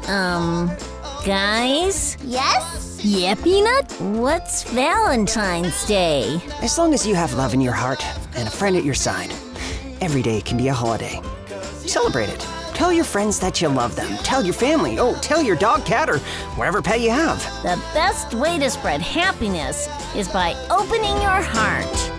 Guys? Yes? Yeah, Peanut? What's Valentine's Day? As long as you have love in your heart and a friend at your side, every day can be a holiday. Celebrate it. Tell your friends that you love them. Tell your family. Oh, tell your dog, cat, or whatever pet you have. The best way to spread happiness is by opening your heart.